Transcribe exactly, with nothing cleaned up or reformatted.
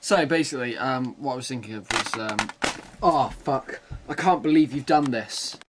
So basically, um, what I was thinking of was, um, oh fuck, I can't believe you've done this.